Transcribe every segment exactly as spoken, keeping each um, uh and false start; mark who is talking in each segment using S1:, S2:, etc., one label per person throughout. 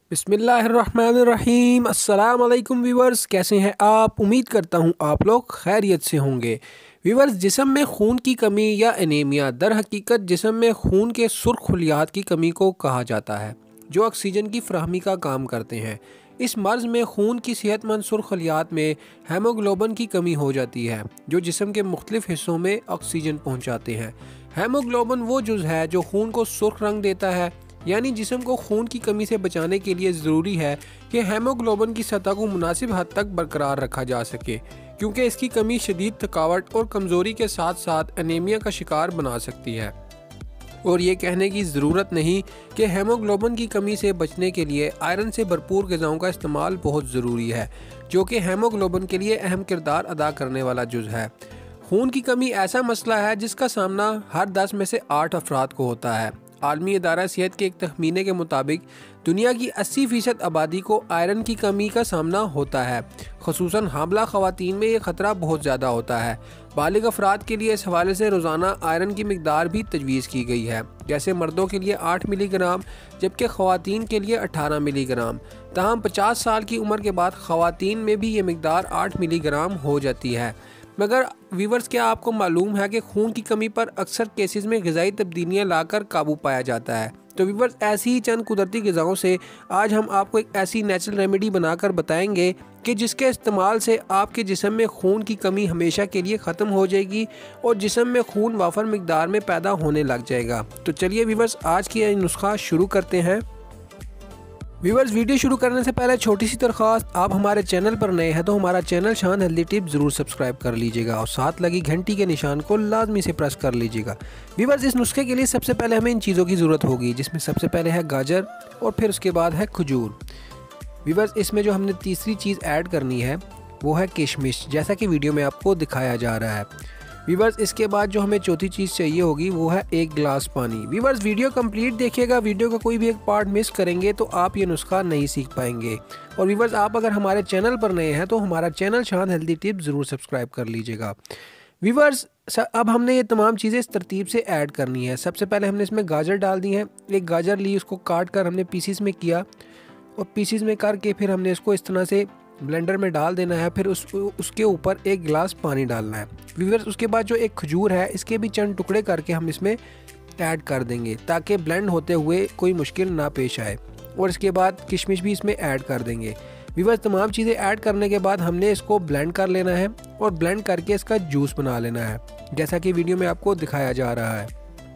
S1: बिस्मिल्लाहिर्रहमानिर्रहीम। अस्सलाम वालेकुम व्यूवर्स, कैसे हैं आप? उम्मीद करता हूं आप लोग खैरियत से होंगे। व्यूवर्स, जिस्म में खून की कमी या एनीमिया दर हकीकत जिस्म में खून के सुर्ख खलियात की कमी को कहा जाता है, जो ऑक्सीजन की फराहमी का काम करते हैं। इस मर्ज़ में खून की सेहतमंद सुर्ख खलियात में हेमोग्लोबिन की कमी हो जाती है, जो जिस्म के मुख्तलिफ हिस्सों में ऑक्सीजन पहुँचाते हैं। हेमोग्लोबिन वो जुज़ है जो खून को सुर्ख रंग देता है, यानी जिस्म को खून की कमी से बचाने के लिए ज़रूरी है कि हेमोग्लोबिन की सतह को मुनासिब हद तक बरकरार रखा जा सके, क्योंकि इसकी कमी शदीद थकावट और कमज़ोरी के साथ साथ एनीमिया का शिकार बना सकती है। और ये कहने की ज़रूरत नहीं कि हेमोग्लोबिन की कमी से बचने के लिए आयरन से भरपूर ग़िज़ाओं का इस्तेमाल बहुत ज़रूरी है, जो कि हेमोग्लोबिन के लिए अहम किरदार अदा करने वाला जुज़ है। खून की कमी ऐसा मसला है जिसका सामना हर दस में से आठ अफराद को होता है। आलमी इदारा सेहत के एक तखमीने के मुताबिक दुनिया की अस्सी फ़ीसद आबादी को आयरन की कमी का सामना होता है। ख़ुसूसन हामला ख़वातीन में ये ख़तरा बहुत ज़्यादा होता है। बालिग अफराद के लिए इस हवाले से रोज़ाना आयरन की मिकदार भी तजवीज़ की गई है, जैसे मर्दों के लिए आठ मिलीग्राम जबकि ख़वातीन के लिए अठारह मिलीग्राम। ताहम पचास साल की उम्र के बाद ख़वातीन में भी ये मिकदार आठ मिलीग्राम हो जाती है। मगर व्यूवर्स, क्या आपको मालूम है कि खून की कमी पर अक्सर केसेस में ग़िज़ाई तब्दीलियाँ लाकर काबू पाया जाता है? तो व्यूवर्स, ऐसी ही चंद कुदरती ग़िज़ाओं से आज हम आपको एक ऐसी नेचुरल रेमेडी बनाकर बताएंगे कि जिसके इस्तेमाल से आपके जिस्म में खून की कमी हमेशा के लिए ख़त्म हो जाएगी और जिस्म में खून वाफर मिकदार में पैदा होने लग जाएगा। तो चलिए व्यूवर्स, आज की यह नुस्खा शुरू करते हैं। व्यूवर्स, वीडियो शुरू करने से पहले छोटी सी दरख्वास्त, आप हमारे चैनल पर नए हैं तो हमारा चैनल शान हेल्दी टिप्स ज़रूर सब्सक्राइब कर लीजिएगा और साथ लगी घंटी के निशान को लाजमी से प्रेस कर लीजिएगा। व्यूवर्स, इस नुस्खे के लिए सबसे पहले हमें इन चीज़ों की ज़रूरत होगी, जिसमें सबसे पहले है गाजर और फिर उसके बाद है खजूर। व्यूवर्स, इसमें जो हमने तीसरी चीज़ ऐड करनी है वो है किशमिश, जैसा कि वीडियो में आपको दिखाया जा रहा है। व्यूवर्स, इसके बाद जो हमें चौथी चीज़ चाहिए होगी वो है एक गिलास पानी। व्यूवर्स, वीडियो कंप्लीट देखिएगा, वीडियो का कोई भी एक पार्ट मिस करेंगे तो आप ये नुस्खा नहीं सीख पाएंगे। और व्यूवर्स, आप अगर हमारे चैनल पर नए हैं तो हमारा चैनल शान हेल्दी टिप्स ज़रूर सब्सक्राइब कर लीजिएगा। व्यूवर्स, अब हमने ये तमाम चीज़ें इस तरतीब से ऐड करनी है। सबसे पहले हमने इसमें गाजर डाल दी है। एक गाजर ली, उसको काट कर हमने पीसीस में किया और पीसीस में करके फिर हमने इसको इस तरह से ब्लेंडर में डाल देना है। फिर उस उसके ऊपर एक गिलास पानी डालना है। व्यूअर्स, उसके बाद जो एक खजूर है इसके भी चंद टुकड़े करके हम इसमें ऐड कर देंगे ताकि ब्लेंड होते हुए कोई मुश्किल ना पेश आए। और इसके बाद किशमिश भी इसमें ऐड कर देंगे। व्यूअर्स, तमाम चीज़ें ऐड करने के बाद हमने इसको ब्लेंड कर लेना है और ब्लेंड करके इसका जूस बना लेना है, जैसा कि वीडियो में आपको दिखाया जा रहा है।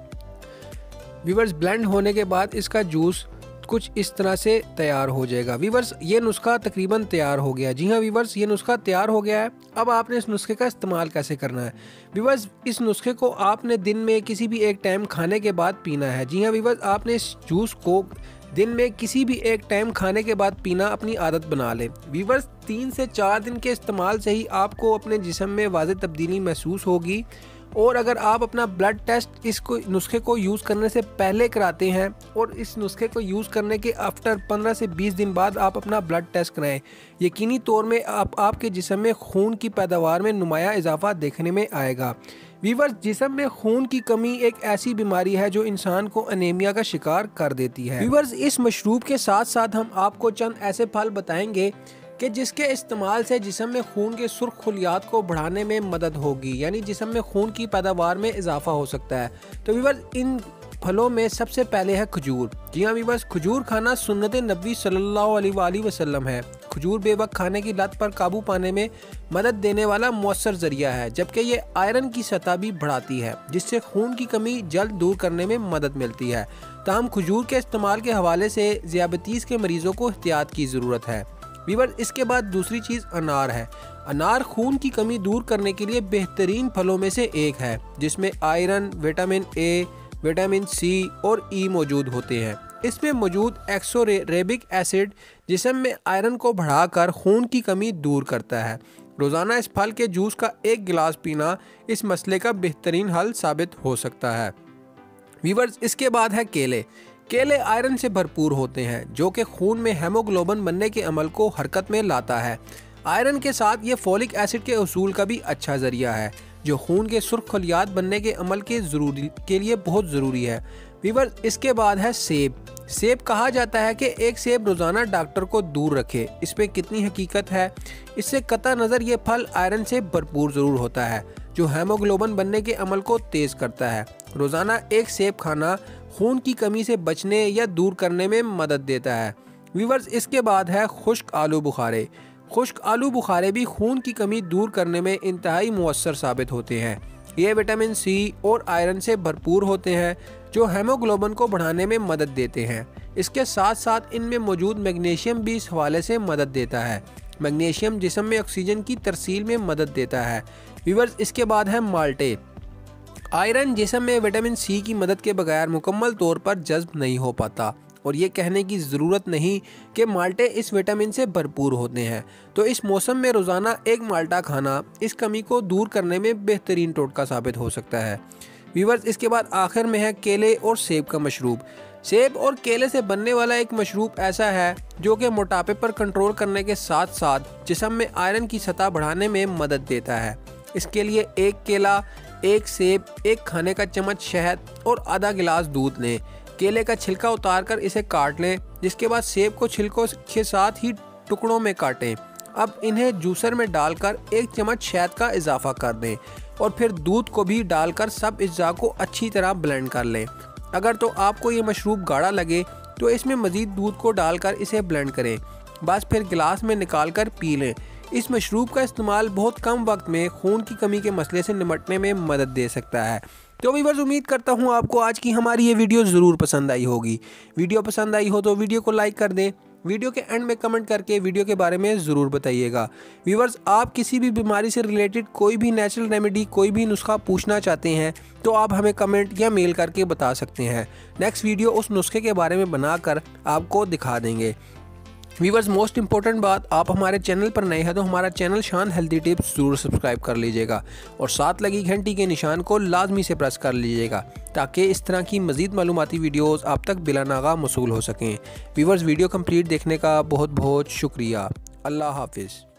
S1: व्यूअर्स, ब्लेंड होने के बाद इसका जूस कुछ इस तरह से तैयार हो जाएगा। व्यूवर्स, ये नुस्खा तकरीबन तैयार हो गया। जी हाँ व्यूवर्स, ये नुस्खा तैयार हो गया है। अब आपने इस नुस्खे का इस्तेमाल कैसे करना है? व्यूवर्स, इस नुस्खे को आपने दिन में किसी भी एक टाइम खाने के बाद पीना है। जी हाँ व्यूवर्स, आपने इस जूस को दिन में किसी भी एक टाइम खाने के बाद पीना अपनी आदत बना लें। व्यूवर्स, तीन से चार दिन के इस्तेमाल से ही आपको अपने जिस्म में वाज़ेह तब्दीली महसूस होगी। और अगर आप अपना ब्लड टेस्ट इसको नुस्खे को यूज़ करने से पहले कराते हैं और इस नुस्खे को यूज़ करने के आफ्टर पंद्रह से बीस दिन बाद आप अपना ब्लड टेस्ट कराएं, यकीनी तौर में आप आपके जिस्म में खून की पैदावार में नुमाया इजाफा देखने में आएगा। व्यूअर्स, जिस्म में खून की कमी एक ऐसी बीमारी है जो इंसान को एनीमिया का शिकार कर देती है। व्यूअर्स, इस मशरूब के साथ साथ हम आपको चंद ऐसे फल बताएंगे कि जिसके इस्तेमाल से जिस्म में खून के सुर्ख खलियात को बढ़ाने में मदद होगी, यानी जिस्म में खून की पैदावार में इजाफा हो सकता है। तो व्यूअर्स, इन फलों में सबसे पहले है खजूर। जी हाँ व्यूअर्स, खजूर खाना सुन्नत नबी सल्लल्लाहु अलैहि वसल्लम है। खजूर बेवक्त खाने की लत पर काबू पाने में मदद देने वाला मौसर जरिया है, जबकि ये आयरन की सतह भी बढ़ाती है, जिससे खून की कमी जल्द दूर करने में मदद मिलती है। ताहम खजूर के इस्तेमाल के हवाले से ज़ियाबतीस के मरीजों को एहतियात की ज़रूरत है। व्यूअर्स, इसके बाद दूसरी चीज़ अनार है। अनार खून की कमी दूर करने के लिए बेहतरीन फलों में से एक है, जिसमें iron, vitamin A, vitamin C और ई मौजूद होते हैं। इसमें मौजूद एक्सोरेबिक एसिड जिस्म में आयरन को बढ़ाकर खून की कमी दूर करता है। रोज़ाना इस फल के जूस का एक गिलास पीना इस मसले का बेहतरीन हल साबित हो सकता है। व्यूअर्स, इसके बाद है केले। केले आयरन से भरपूर होते हैं, जो कि खून में हेमोग्लोबिन बनने के अमल को हरकत में लाता है। आयरन के साथ ये फोलिक एसिड के उसूल का भी अच्छा जरिया है, जो खून के सुर्ख खलियात बनने के अमल के जरूरी के लिए बहुत ज़रूरी है। व्यूअर्स, इसके बाद है सेब। सेब कहा जाता है कि एक सेब रोज़ाना डॉक्टर को दूर रखे। इस पे कितनी हकीकत है? इससे कतई नज़र ये फल आयरन से भरपूर ज़रूर होता है जो हेमोग्लोबिन बनने के अमल को तेज़ करता है। रोज़ाना एक सेब खाना खून की कमी से बचने या दूर करने में मदद देता है। व्यूअर्स, इसके बाद है खुश्क आलू बुखारे। खुश्क आलू बुखारे भी खून की कमी दूर करने में इंतहाई मुअस्सर साबित होते हैं। ये विटामिन सी और आयरन से भरपूर होते हैं जो हेमोग्लोबिन को बढ़ाने में मदद देते हैं। इसके साथ साथ इनमें मौजूद मैग्नीशियम भी इस हवाले से मदद देता है। मैग्नीशियम जिस्म में ऑक्सीजन की तरसील में मदद देता है। व्यूअर्स, इसके बाद है माल्टे। आयरन जिस्म में विटामिन सी की मदद के बगैर मुकम्मल तौर पर जज्ब नहीं हो पाता और ये कहने की ज़रूरत नहीं कि माल्टे इस विटामिन से भरपूर होते हैं। तो इस मौसम में रोज़ाना एक माल्टा खाना इस कमी को दूर करने में बेहतरीन टोटका साबित हो सकता है। व्यूअर्स, इसके बाद आखिर में है केले और सेब का मशरूब। सेब और केले से बनने वाला एक मशरूब ऐसा है जो कि मोटापे पर कंट्रोल करने के साथ साथ जिस्म में आयरन की सतह बढ़ाने में मदद देता है। इसके लिए एक केला, एक सेब, एक खाने का चम्मच शहद और आधा गिलास दूध लें। केले का छिलका उतार कर इसे काट लें, जिसके बाद सेब को छिलकों के साथ ही टुकड़ों में काटें। अब इन्हें जूसर में डालकर एक चम्मच शहद का इजाफा कर दें और फिर दूध को भी डालकर सब अज्जा को अच्छी तरह ब्लेंड कर लें। अगर तो आपको ये मशरूब गाढ़ा लगे तो इसमें मज़ीद दूध को डालकर इसे ब्लेंड करें। बस फिर गिलास में निकाल कर पी लें। इस मशरूब का इस्तेमाल बहुत कम वक्त में खून की कमी के मसले से निपटने में मदद दे सकता है। तो व्यूअर्स, उम्मीद करता हूँ आपको आज की हमारी ये वीडियो ज़रूर पसंद आई होगी। वीडियो पसंद आई हो तो वीडियो को लाइक कर दें। वीडियो के एंड में कमेंट करके वीडियो के बारे में ज़रूर बताइएगा। व्यूअर्स, आप किसी भी बीमारी से रिलेटेड कोई भी नेचुरल रेमेडी, कोई भी नुस्खा पूछना चाहते हैं तो आप हमें कमेंट या मेल करके बता सकते हैं। नेक्स्ट वीडियो उस नुस्खे के बारे में बनाकर आपको दिखा देंगे। व्यूअर्स, मोस्ट इंपॉर्टेंट बात, आप हमारे चैनल पर नए हैं तो हमारा चैनल शान हेल्दी टिप्स ज़रूर सब्सक्राइब कर लीजिएगा और साथ लगी घंटी के निशान को लाजमी से प्रेस कर लीजिएगा ताकि इस तरह की मज़ीद मालूमाती वीडियोस आप तक बिला नागा मौसूल हो सकें। व्यूअर्स, वीडियो कंप्लीट देखने का बहुत बहुत शुक्रिया। अल्लाह हाफिज़।